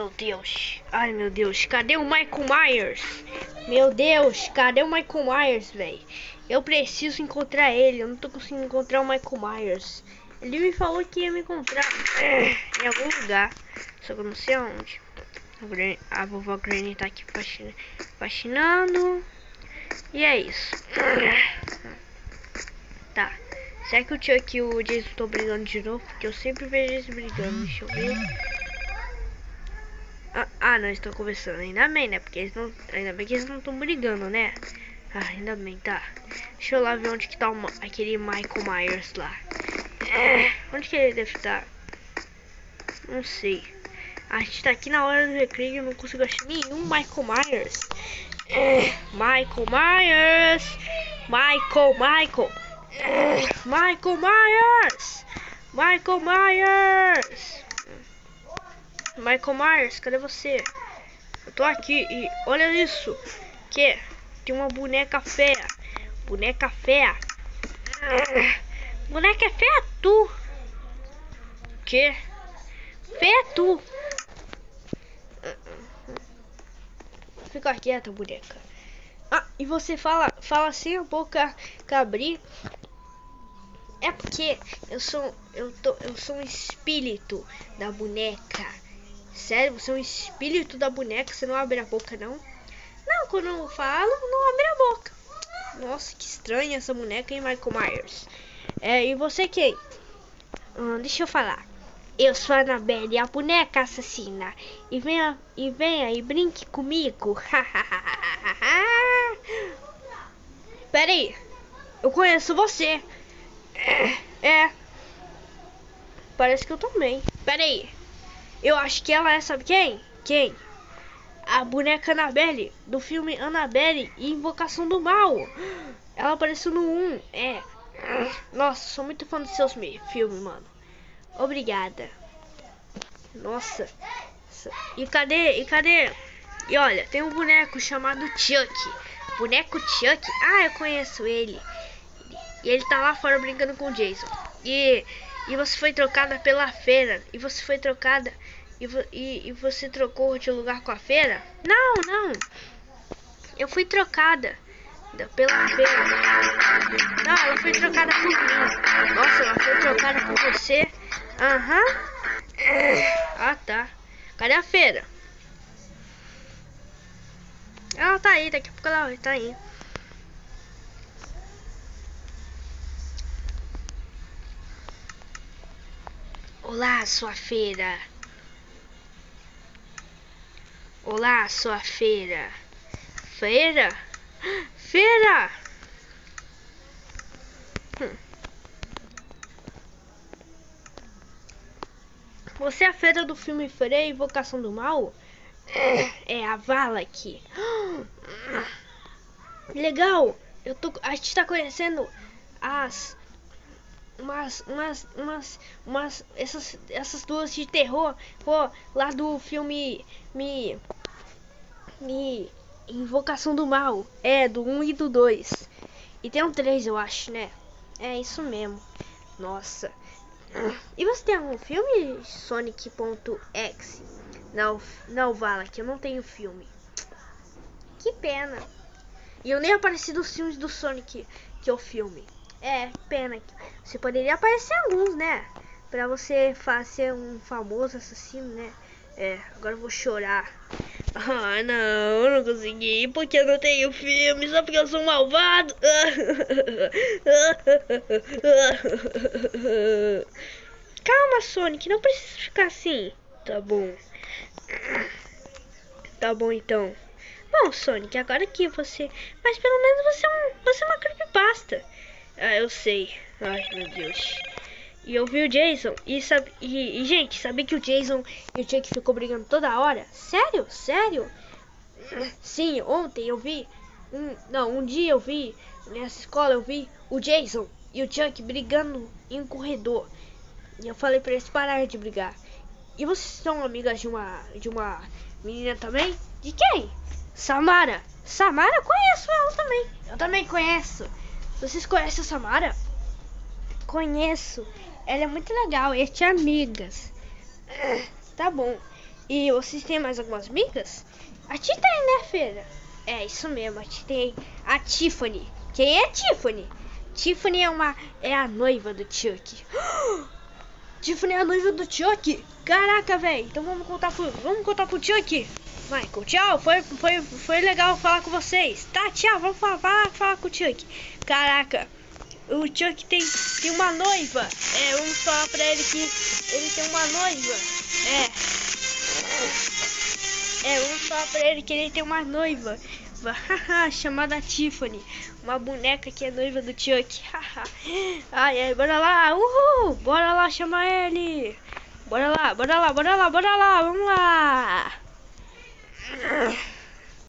meu Deus. Ai, meu Deus. Cadê o Michael Myers? Meu Deus, cadê o Michael Myers, velho? Eu preciso encontrar ele. Eu não tô conseguindo encontrar o Michael Myers. Ele me falou que ia me encontrar em algum lugar. Só que eu não sei aonde. A vovó Granny tá aqui faxinando. E é isso. Tá. Será que o Chuck e o Jason estão brigando de novo? Porque eu sempre vejo eles brigando. Deixa eu ver. Não, estão conversando. Ainda bem, né? Porque eles não. Ainda bem que eles não estão brigando, né? Ainda bem, tá. Deixa eu lá ver onde que tá aquele Michael Myers lá. Onde que ele deve estar? Não sei. A gente tá aqui na hora do recreio e eu não consigo achar nenhum Michael Myers. Michael Myers! Michael Myers! Michael Myers! Michael Myers, cadê você? Eu tô aqui e olha isso. Que? Tem uma boneca feia. Boneca feia. Boneca feia tu. Que? Feia tu. Fica quieta, boneca. E você fala assim a boca abrir. É porque eu sou um espírito da boneca. Sério, você é um espírito da boneca, você não abre a boca não? Não, quando eu falo, não abre a boca. Nossa, que estranha essa boneca, hein, Michael Myers. E você quem? Deixa eu falar. Eu sou a Annabelle, a boneca assassina. E venha e brinque comigo. Pera aí. Eu conheço você. Parece que eu também. Pera aí. Eu acho que ela é, sabe quem? Quem? A boneca Annabelle, do filme Annabelle e Invocação do Mal. Ela apareceu no 1. Nossa, sou muito fã dos seus filmes, mano. Obrigada. Nossa. E cadê? E olha, tem um boneco chamado Chuck. Boneco Chuck? Eu conheço ele. E ele tá lá fora brincando com o Jason. E você foi trocada pela feira. E você foi trocada. E você trocou de lugar com a feira? Não. Eu fui trocada pela feira. Não, ela foi trocada por mim. Nossa, ela foi trocada por você. Tá. Cadê a feira? Ela tá aí, daqui a pouco ela tá aí. Olá, sua feira. Olá, sua feira. Feira? Feira! Você é a feira do filme Freia e Invocação do Mal? É a vala aqui. Legal! A gente tá conhecendo essas duas de terror lá do filme Invocação do Mal. Do 1 e do 2. E tem um 3, eu acho, né? É isso mesmo. Nossa. E você tem algum filme, Sonic.exe? Não, Vala, que eu não tenho filme. Que pena. E eu nem apareci dos filmes do Sonic, que é o filme. Pena. Você poderia aparecer alguns, né? Pra você ser um famoso assassino, né? Agora eu vou chorar. Não, eu não consegui. Porque eu não tenho filme, só porque eu sou malvado. Calma, Sonic, não precisa ficar assim. Tá bom. Tá bom, então. Bom, Sonic, agora que você... Mas pelo menos você é uma creepypasta. Eu sei. Ai, meu Deus. E eu vi o Jason e gente, sabia que o Jason e o Chuck ficou brigando toda hora? Sério? Sim, ontem eu vi. Um dia eu vi, nessa escola eu vi o Jason e o Chuck brigando em um corredor. E eu falei pra eles pararem de brigar. E vocês são amigas de uma menina também? De quem? Samara. Samara? Conheço ela também. Eu também conheço. Vocês conhecem a Samara? Conheço. Ela é muito legal. E tinha amigas. Tá bom. E vocês têm mais algumas amigas? A Ti tem, né, Feira? É, isso mesmo, a Ti tem a Tiffany. Quem é Tiffany? Tiffany é a noiva do Chuck. Tiffany é a noiva do Chuck? Caraca, velho. Então vamos contar pro Chuck. Michael, tchau. Foi legal falar com vocês. Tá, tchau. Vamos falar com o Chuck. Caraca. O Chuck tem uma noiva. Vamos falar pra ele que ele tem uma noiva. Vamos falar pra ele que ele tem uma noiva. Chamada Tiffany. Uma boneca que é noiva do Chuck. Ai, bora lá. Uhul. Bora lá chamar ele. Bora lá. Vamos lá.